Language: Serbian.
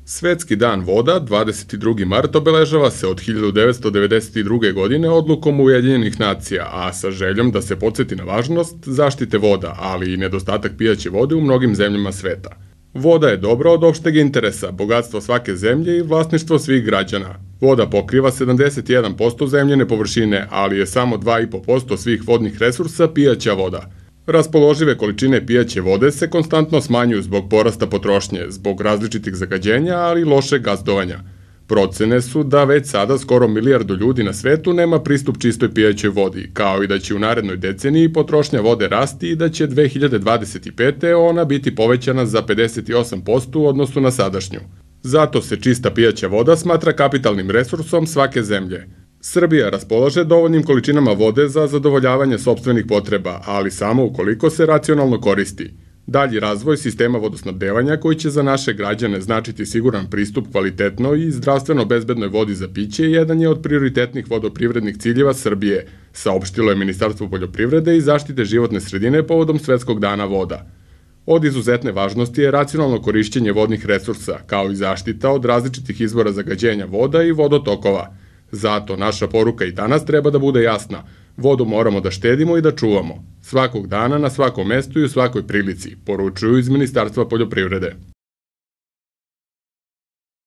Svetski dan voda, 22. mart, obeležava se od 1992. godine odlukom Ujedinjenih nacija, a sa željom da se podsjeti na važnost zaštite voda, ali i nedostatak pijaće vode u mnogim zemljama sveta. Voda je dobro od opšteg interesa, bogatstvo svake zemlje i vlasništvo svih građana. Voda pokriva 71% zemljene površine, ali je samo 2,5% svih vodnih resursa pijaća voda. Raspoložive količine pijaće vode se konstantno smanjuju zbog porasta potrošnje, zbog različitih zagađenja, ali i lošeg gazdovanja. Procene su da već sada skoro milijardu ljudi na svetu nema pristup čistoj pijaćoj vodi, kao i da će u narednoj deceniji potrošnja vode rasti i da će 2025. ona biti povećana za 58% u odnosu na sadašnju. Zato se čista pijaća voda smatra kapitalnim resursom svake zemlje. Srbija raspolaže dovoljnim količinama vode za zadovoljavanje sopstvenih potreba, ali samo ukoliko se racionalno koristi. Dalji razvoj sistema vodosnabdevanja koji će za naše građane značiti siguran pristup kvalitetnoj i zdravstveno bezbednoj vodi za piće jedan je od prioritetnih vodoprivrednih ciljeva Srbije, saopštilo je Ministarstvo poljoprivrede i zaštite životne sredine povodom Svetskog dana voda. Od izuzetne važnosti je racionalno korišćenje vodnih resursa, kao i zaštita od različitih izvora zagađenja voda i vodotokova. Zato naša poruka i danas treba da bude jasna. Vodu moramo da štedimo i da čuvamo. Svakog dana, na svakom mestu i u svakoj prilici, poručuju iz Ministarstva poljoprivrede.